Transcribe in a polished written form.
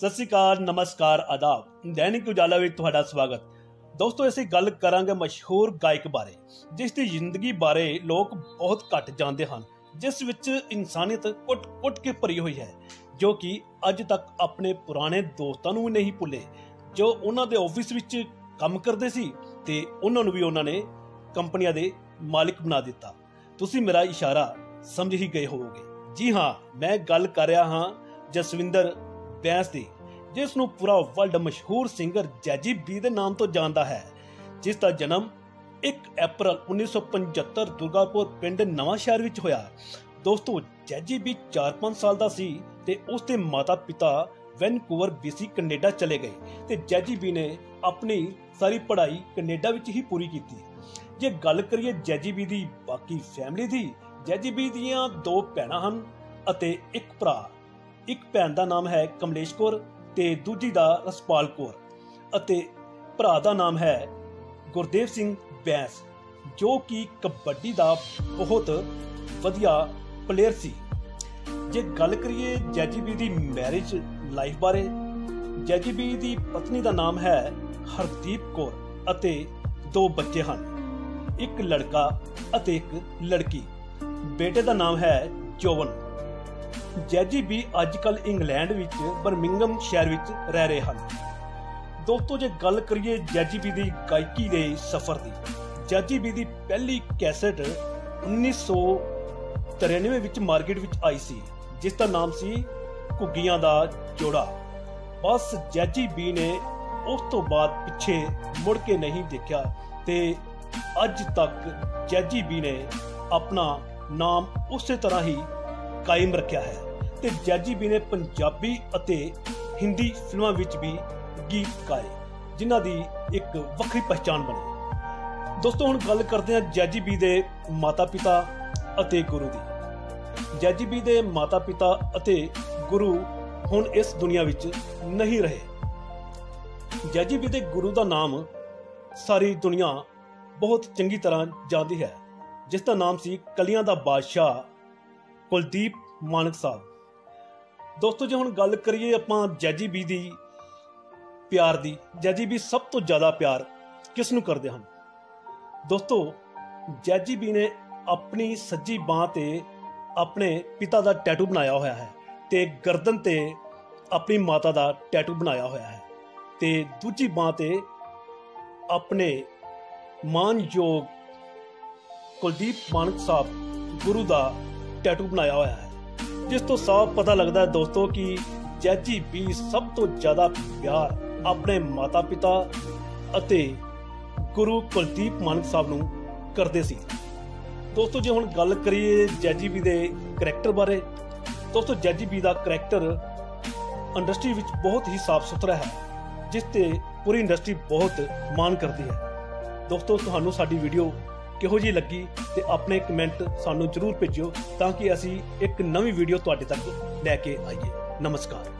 सत श्री अकाल, नमस्कार, आदाब। दैनिक उजाला विच तुहाडा स्वागत। दोस्तों, ਅਸੀਂ ਗੱਲ ਕਰਾਂਗੇ ਮਸ਼ਹੂਰ ਗਾਇਕ ਬਾਰੇ ਜਿਸ ਦੀ ਜ਼ਿੰਦਗੀ ਬਾਰੇ ਲੋਕ ਬਹੁਤ ਘੱਟ ਜਾਣਦੇ ਹਨ, ਜਿਸ ਵਿੱਚ ਇਨਸਾਨੀਅਤ ਕੁੱਟ-ਕੁੱਟ ਕੇ ਭਰੀ ਹੋਈ ਹੈ, ਜੋ ਕਿ ਅੱਜ ਤੱਕ ਆਪਣੇ ਪੁਰਾਣੇ ਦੋਸਤਾਂ ਨੂੰ ਵੀ ਨਹੀਂ ਭੁੱਲੇ, ਜੋ ਉਹਨਾਂ ਦੇ ਆਫਿਸ ਵਿੱਚ ਕੰਮ ਕਰਦੇ ਸੀ ਤੇ ਉਹਨਾਂ ਨੂੰ ਵੀ ਉਹਨਾਂ ਨੇ ਕੰਪਨੀਆਂ ਦੇ ਮਾਲਿਕ ਬਣਾ ਦਿੱਤਾ। ਤੁਸੀਂ ਮੇਰਾ ਇਸ਼ਾਰਾ ਸਮਝ ਹੀ ਗਏ ਹੋਵੋਗੇ। ਜੀ ਹਾਂ, ਮੈਂ ਗੱਲ ਕਰ ਰਿਹਾ ਹਾਂ ਜਸਵਿੰਦਰ ਬੈਂਸ ਦੀ, ਜਿਸ ਨੂੰ ਪੂਰਾ ਵਰਲਡ ਮਸ਼ਹੂਰ ਸਿੰਗਰ ਜੈਜੀ ਬੀ ਦੇ ਨਾਮ ਤੋਂ ਜਾਣਦਾ ਹੈ, ਜਿਸ ਦਾ ਜਨਮ 1 ਅਪ੍ਰੈਲ 1975 ਦੁਰਗਾਪੁਰ ਪਿੰਡ ਨਵਾਂ ਸ਼ਹਿਰ ਵਿੱਚ ਹੋਇਆ। ਦੋਸਤੋ, ਜੈਜੀ ਬੀ 4-5 ਸਾਲ ਦਾ ਸੀ ਤੇ ਉਸ ਦੇ ਮਾਤਾ ਪਿਤਾ ਵੈਨਕੂਵਰ BC ਕੈਨੇਡਾ ਚਲੇ ਗਏ ਤੇ ਜੈਜੀ ਬੀ ਨੇ ਆਪਣੀ ਸਾਰੀ ਪੜ੍ਹਾਈ ਕੈਨੇਡਾ ਵਿੱਚ ਹੀ ਪੂਰੀ ਕੀਤੀ। ਜੇ ਗੱਲ ਕਰੀਏ ਜੈਜੀ ਬੀ ਦੀ ਬਾਕੀ ਫੈਮਿਲੀ ਦੀ, ਜੈਜੀ ਬੀ ਦੀਆਂ 2 ਭੈਣਾਂ ਹਨ ਅਤੇ ਇੱਕ ਭਰਾ। ਇੱਕ ਭੈਣ ਦਾ ਨਾਮ ਹੈ ਕਮਲੇਸ਼ ਕੌਰ ਤੇ ਦੂਜੀ ਦਾ ਰਸਪਾਲ ਕੌਰ ਅਤੇ ਭਰਾ ਦਾ ਨਾਮ ਹੈ ਗੁਰਦੇਵ ਸਿੰਘ ਬੈਂਸ, ਜੋ ਕਿ ਕਬੱਡੀ ਦਾ ਬਹੁਤ ਵਧੀਆ ਪਲੇਅਰ ਸੀ। ਜੇ ਗੱਲ ਕਰੀਏ ਜੈਜੀ ਬੀ ਦੀ ਮੈਰਿਜ ਲਾਈਫ ਬਾਰੇ, ਜੈਜੀ ਬੀ ਦੀ ਪਤਨੀ ਦਾ ਨਾਮ ਹੈ ਹਰਦੀਪ ਕੌਰ ਅਤੇ 2 ਬੱਚੇ ਹਨ, ਇੱਕ ਲੜਕਾ ਅਤੇ ਇੱਕ ਲੜਕੀ। ਬੇਟੇ ਦਾ ਨਾਮ ਹੈ ਜੋਵਨ। ਜੈਜੀ ਬੀ ਅੱਜ ਕੱਲ ਇੰਗਲੈਂਡ ਵਿੱਚ ਬਰਮਿੰਗਮ ਸ਼ਹਿਰ ਵਿੱਚ ਰਹਿ ਰਹੇ ਹਨ। ਦੋਸਤੋ, ਜੇ ਗੱਲ ਕਰੀਏ ਜੈਜੀ ਬੀ ਦੀ ਗਾਇਕੀ ਦੇ ਸਫ਼ਰ ਦੀ, ਜੈਜੀ ਬੀ ਦੀ ਪਹਿਲੀ ਕੈਸੇਟ 1993 ਵਿੱਚ ਮਾਰਕੀਟ ਵਿੱਚ ਆਈ ਸੀ, ਜਿਸ ਦਾ ਨਾਮ ਸੀ ਘੁੱਗੀਆਂ ਦਾ ਜੋੜਾ। ਬਸ ਜੈਜੀ ਬੀ ਨੇ ਉਸ ਤੋਂ ਬਾਅਦ ਪਿੱਛੇ ਮੁੜ ਕੇ ਨਹੀਂ ਦੇਖਿਆ ਤੇ ਅੱਜ ਤੱਕ ਜੈਜੀ ਬੀ ਨੇ ਆਪਣਾ ਨਾਮ ਉਸੇ ਤਰ੍ਹਾਂ ਹੀ ਕਾਇਮ ਰੱਖਿਆ ਹੈ ਤੇ ਜੈਜੀ ਬੀ ਨੇ ਪੰਜਾਬੀ ਅਤੇ ਹਿੰਦੀ ਫਿਲਮਾਂ ਵਿੱਚ ਵੀ ਗੀਤ ਗਾਏ, ਜਿਨ੍ਹਾਂ ਦੀ ਇੱਕ ਵੱਖਰੀ ਪਹਿਚਾਣ ਬਣੀ। ਦੋਸਤੋ, ਹੁਣ ਗੱਲ ਕਰਦੇ ਹਾਂ ਜੈਜੀ ਬੀ ਦੇ ਮਾਤਾ ਪਿਤਾ ਅਤੇ ਗੁਰੂ ਦੀ। ਜੈਜੀ ਬੀ ਦੇ ਮਾਤਾ ਪਿਤਾ ਅਤੇ ਗੁਰੂ ਹੁਣ ਇਸ ਦੁਨੀਆ ਵਿੱਚ ਨਹੀਂ ਰਹੇ। ਜੈਜੀ ਬੀ ਦੇ ਗੁਰੂ ਦਾ ਨਾਮ ਸਾਰੀ ਦੁਨੀਆ ਬਹੁਤ ਚੰਗੀ ਤਰ੍ਹਾਂ ਜਾਣਦੀ ਹੈ, ਜਿਸ ਦਾ ਨਾਮ ਸੀ ਕਲੀਆਂ ਦਾ ਬਾਦਸ਼ਾਹ ਕੁਲਦੀਪ ਮਾਨਕ ਸਾਹਿਬ। ਦੋਸਤੋ, ਜੇ ਹੁਣ ਗੱਲ ਕਰੀਏ ਆਪਾਂ ਜੈਜੀ ਬੀ ਦੀ ਪਿਆਰ ਦੀ, ਜੈਜੀ ਬੀ ਸਭ ਤੋਂ ਜ਼ਿਆਦਾ ਪਿਆਰ ਕਿਸ ਨੂੰ ਕਰਦੇ ਹਨ? ਦੋਸਤੋ, ਜੈਜੀ ਬੀ ਨੇ ਆਪਣੀ ਸੱਜੀ ਬਾਂਹ ਤੇ ਆਪਣੇ ਪਿਤਾ ਦਾ ਟੈਟੂ ਬਣਾਇਆ ਹੋਇਆ ਹੈ ਤੇ ਗਰਦਨ ਤੇ ਆਪਣੀ ਮਾਤਾ ਦਾ ਟੈਟੂ ਬਣਾਇਆ ਹੋਇਆ ਹੈ ਤੇ ਦੂਜੀ ਬਾਂਹ ਤੇ ਆਪਣੇ ਮਾਨਯੋਗ ਕੁਲਦੀਪ ਮਾਨਕ ਸਾਹਿਬ ਗੁਰੂ ਦਾ ਟੈਟੂ ਬਣਾਇਆ ਹੋਇਆ ਹੈ, ਜਿਸ ਤੋਂ ਸਾਫ਼ ਪਤਾ ਲੱਗਦਾ ਹੈ ਦੋਸਤੋ ਕਿ ਜੈਜੀ ਬੀ ਸਭ ਤੋਂ ਜ਼ਿਆਦਾ ਪਿਆਰ ਆਪਣੇ ਮਾਤਾ ਪਿਤਾ ਅਤੇ ਗੁਰੂ ਕੁਲਦੀਪ ਮਾਨਕ ਸਾਹਿਬ ਨੂੰ ਕਰਦੇ ਸੀ। ਦੋਸਤੋ, ਜੇ ਹੁਣ ਗੱਲ ਕਰੀਏ ਜੈਜੀ ਬੀ ਦੇ ਕਰੈਕਟਰ ਬਾਰੇ, ਦੋਸਤੋ ਜੈਜੀ ਬੀ ਦਾ ਕਰੈਕਟਰ ਇੰਡਸਟਰੀ ਵਿੱਚ ਬਹੁਤ ਹੀ ਸਾਫ਼ ਸੁਥਰਾ ਹੈ, ਜਿਸ ਤੇ ਪੂਰੀ ਇੰਡਸਟਰੀ ਬਹੁਤ ਮਾਣ ਕਰਦੀ ਹੈ। ਦੋਸਤੋ, ਤੁਹਾਨੂੰ ਸਾਡੀ ਵੀਡੀਓ ਕਿਹੋ ਜਿਹੀ ਲੱਗੀ ਤੇ ਆਪਣੇ ਕਮੈਂਟ ਸਾਨੂੰ ਜ਼ਰੂਰ ਭੇਜਿਓ ਤਾਂ ਕਿ ਅਸੀਂ ਇੱਕ ਨਵੀਂ ਵੀਡੀਓ ਤੁਹਾਡੇ ਤੱਕ ਲੈ ਕੇ ਆਈਏ। ਨਮਸਕਾਰ।